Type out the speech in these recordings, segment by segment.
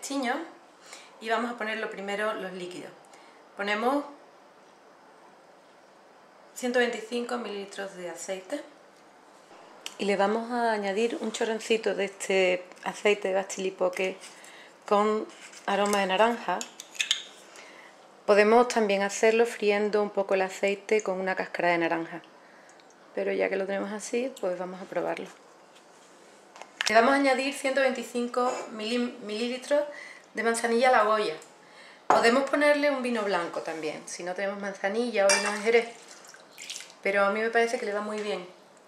pestiños y vamos a ponerlo primero los líquidos. Ponemos 125 mililitros de aceite y le vamos a añadir un chorroncito de este aceite de bastilipoque con aroma de naranja. Podemos también hacerlo friendo un poco el aceite con una cáscara de naranja, pero ya que lo tenemos así, pues vamos a probarlo. Le vamos a añadir 125 mililitros de manzanilla a la olla. Podemos ponerle un vino blanco también, si no tenemos manzanilla o vino de Jerez, pero a mí me parece que le va muy bien.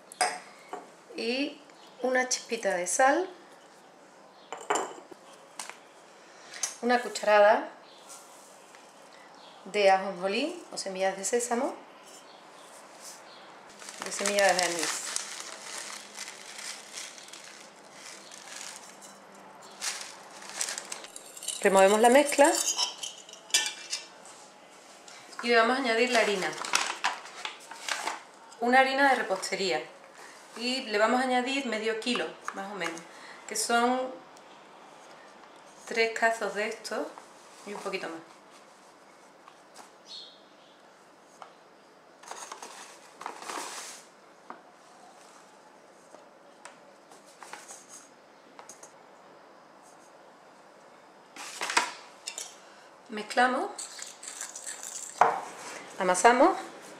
Y una chispita de sal, una cucharada de ajonjolí o semillas de sésamo, de semillas de anís. Removemos la mezcla y le vamos a añadir la harina, una harina de repostería, y le vamos a añadir medio kilo más o menos, que son 3 cazos de estos y un poquito más. Mezclamos, amasamos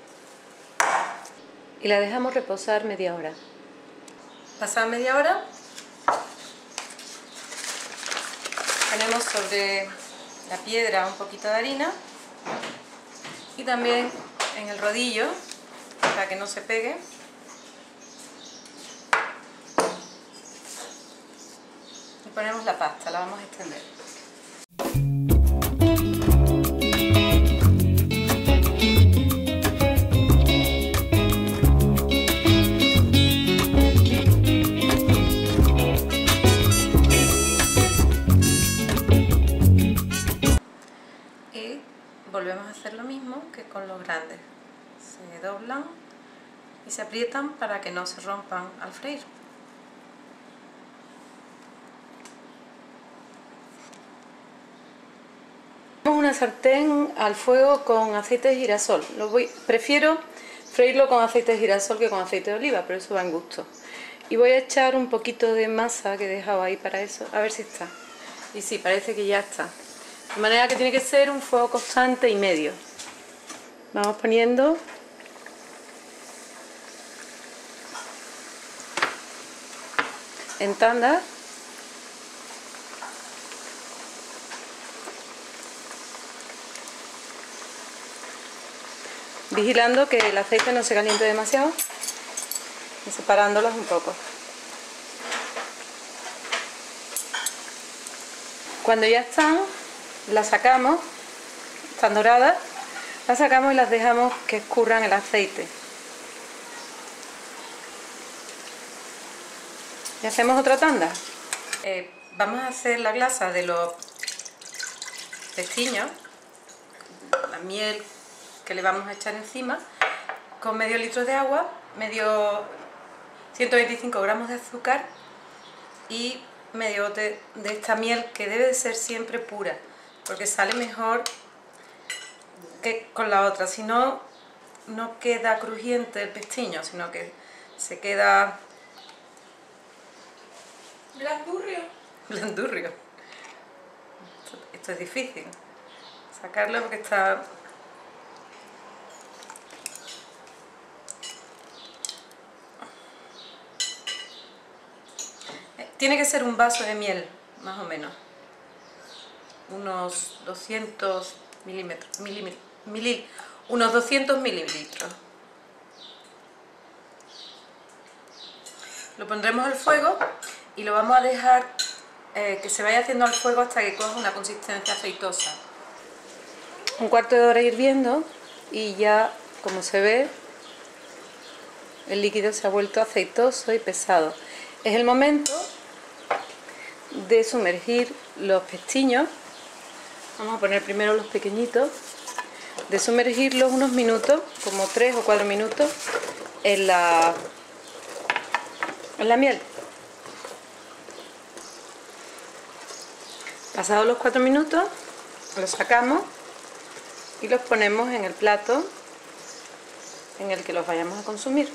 y la dejamos reposar media hora. Pasada media hora, ponemos sobre la piedra un poquito de harina y también en el rodillo para que no se pegue. Y ponemos la pasta, la vamos a extender. Volvemos a hacer lo mismo que con los grandes, se doblan y se aprietan para que no se rompan al freír. Una sartén al fuego con aceite de girasol. Prefiero freírlo con aceite de girasol que con aceite de oliva, pero eso va en gusto. Y voy a echar un poquito de masa que he dejado ahí para eso, a ver si está. Y sí, parece que ya está. De manera que tiene que ser un fuego constante y medio. Vamos poniendo en tandas. Vigilando que el aceite no se caliente demasiado y separándolos un poco. Cuando ya están, las sacamos, están doradas, las sacamos y las dejamos que escurran el aceite. Y hacemos otra tanda. Vamos a hacer la glasa de los pestiños, la miel que le vamos a echar encima, con medio litro de agua, 125 gramos de azúcar y medio de esta miel, que debe de ser siempre pura, porque sale mejor que con la otra, si no, no queda crujiente el pestiño, sino que se queda blandurrio. Esto es difícil sacarlo porque está... Tiene que ser un vaso de miel, más o menos, unos 200 mililitros. Lo pondremos al fuego y lo vamos a dejar que se vaya haciendo al fuego hasta que coja una consistencia aceitosa. Un cuarto de hora hirviendo y ya, como se ve, el líquido se ha vuelto aceitoso y pesado. Es el momento de sumergir los pestiños. Vamos a poner primero los pequeñitos, de sumergirlos unos minutos, como 3 o 4 minutos, en la miel. Pasados los 4 minutos, los sacamos y los ponemos en el plato en el que los vayamos a consumir.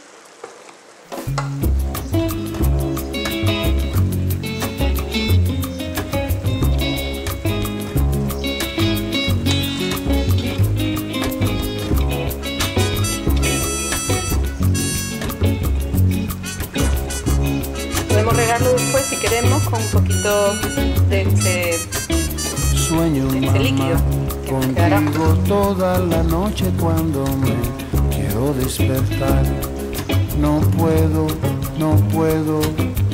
Podemos regarlo después si queremos con un poquito de este líquido que nos quedará. Contigo toda la noche cuando me quiero despertar. No puedo